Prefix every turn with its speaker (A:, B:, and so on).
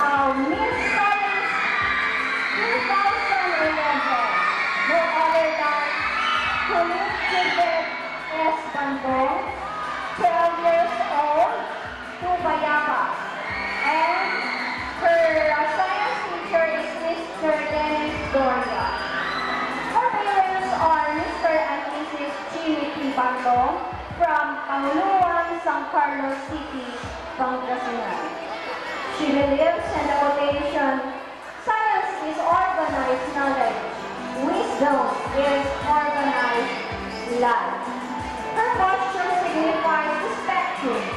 A: Miss Science 2011, no other than Colleen Gilbert S. Bandong, 12 years old, Tubayaba. And her science teacher is Mr. Dennis Doria. Her parents are Mr. and Mrs. Chimity Bandong from Panguluan, San Carlos City, Pangasinan. She believes in the quotation, science is organized knowledge, wisdom is organized life. Her posture signifies the spectrum